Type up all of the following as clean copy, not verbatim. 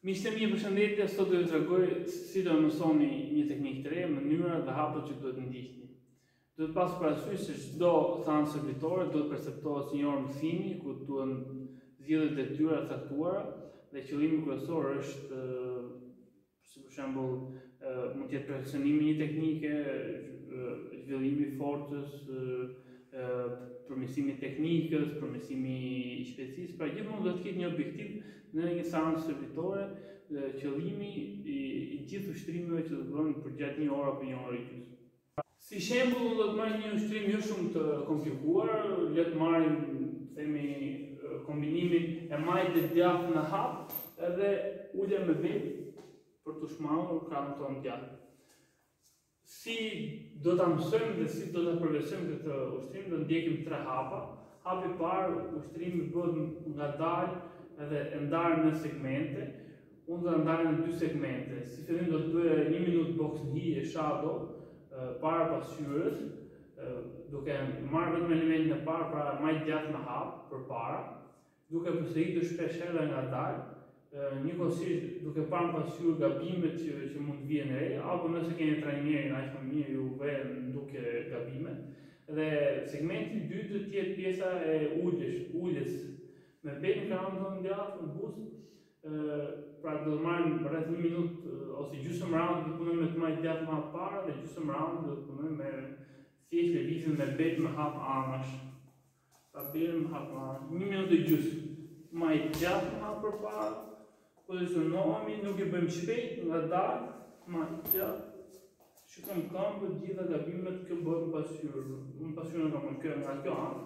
Miqtë e mi, përshëndetje, sot do t'ju tregoj si do mësoni një teknikë të re, mënyra dhe hapet që duhet ndiqni. Duhet pas parasysh se çdo thanë servitore duhet perceptohet si një orë mësimi ku duhen zgjidhur detyra të caktuara dhe qëllimi kryesor është si për shembull mund të jetë perfeksionimi i një teknike, zhvillimi i forcës, përmirësimi i teknikës, përmirësimi i shpejtësisë, pra gjithmonë do të ketë një objektiv në një seancë servitore, qëllimi i gjithë ushtrimeve që do të bëhen përgjatë një orë apo një orë e gjysmë. Si shembull, do të marr një ushtrim jo shumë të komplikuar, le të marrim themi kombinimin e majtë dhe djathtë në hap edhe ulja me vet për të shmangur krahun tonë djathtë. Si do ta mësojmë dhe si do ta përveçojmë këtë ushtrim, do ndjekim 3 hapa. Hapi i parë, ushtrimi bëhet ngadalë edhe e ndarë në segmente. Unë do ta ndaj në 2 segmente. Si fillim do të bëj 1 minutë box hije shadow para pasqyrës, duke marrë vetëm elementin e parë, pra majtë djathtë në hap përpara, duke përsëritur shpesh herë ngadalë, njëkohësisht duke parë pasqyrë gabimet që mund të vijnë re, apo nëse keni trajnerin aq më mirë ju vjen duke gabimet. Dhe segmenti i dytë do të jetë pjesa e uljes me vet në krahun tonë djathtë në buzë. Pra do të marrim rreth 1 minutë ose gjysmë round të punojmë me të majtë djathtë më parë dhe gjysmë round do të punojmë me thjesht lëvizjen me bet me hap anash. Pra bërë me hap anash. 1 minutë e gjysmë. Majtë djathtë më përpara, pozicionohemi, nuk i bëjmë shpejt, ngadalë, majtë djathtë. Shikojmë këmbët, gjitha gabimet, kjo bëhet pasqyrë. Unë pasqyrën kam nga kjo anë.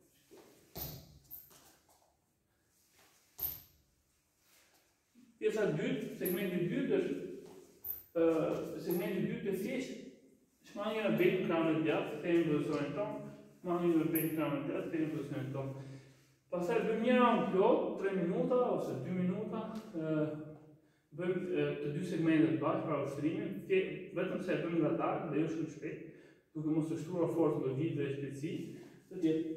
Pjesa dytë, segmenti i dytë është thjesht shmangja me bet në krahun e djathtë, themi pozicionin tonë, shmangja me bet në krahun e djathtë, themi pozicionin tonë. Pastaj bëjmë një round plot, 3 minuta ose 2 minuta, bëjmë të 2 segmentet bashkë pra ushtrimin, vetëm se e bëjmë ngadalë dhe jo shumë shpejt, duke mos u shtruar forcë në lëvizje dhe shpejtësi, do të jetë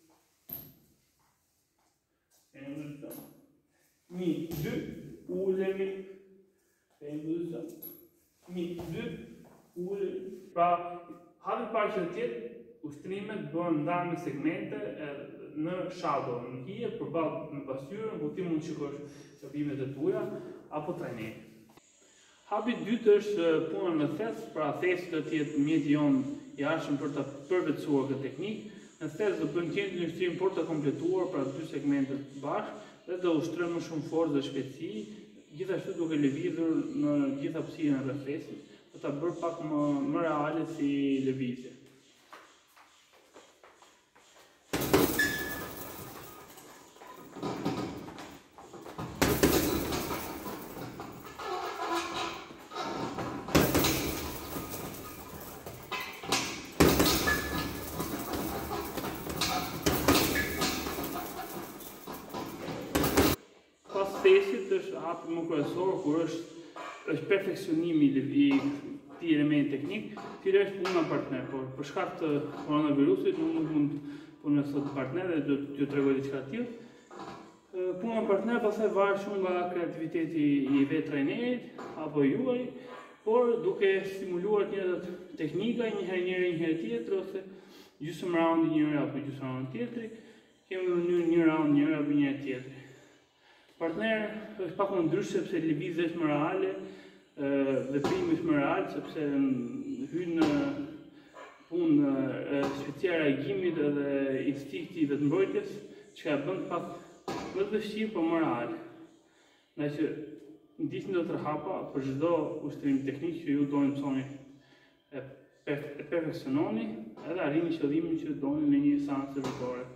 1, 2, ulemi, 1, 2, ulemi. Pra, hapi parë që të jetë, ushtrimet bëhen ndarë në segmente në shadow, në hije, përballë me pasqyrën, ku ti mund të shikosh gabimet e tua apo trajnerin. Hapi i dytë është puna në thes, pra thesi do të jetë mjeti jon i arshëm për ta përvetësuar këtë teknikë. Në thes do bëjmë tjetër një ushtrim për ta kompletuar, pra 2 segmente bashkë, dhe do ushtrojmë më shumë forcë dhe shpejtësi, gjithashtu duke lëvizur në gjithë hapësirën e rreth thesit, do ta bërë pak më reale si lëvizje. Thesit është hapi më kryesor kur është perfeksionimi i këtij elementi teknik, cila është puna partner, por për shkak të koronavirusit nuk mund të punoj sot partner dhe do t'ju tregoj diçka të tillë. Puna partner pastaj varet shumë nga kreativiteti i vetë trajnerit apo juaj, por duke stimuluar të teknika një herë tjetër ose gjysmë round njëri apo gjysmë round tjetri, kemi një round njëri apo një tjetri. Partner është pak më ndryshe sepse lëvizja është më reale, veprimi është më real sepse hyn në punë shpejtësia e reagimit dhe instinkti i vetëmbrojtjes, që e bën pak më të vështirë por më real. Ndaj që ndiqni do të hapa për çdo ushtrim teknik që ju doni mësoni e perfeksiononi edhe arrini qëllimin që doni në një seancë servitore.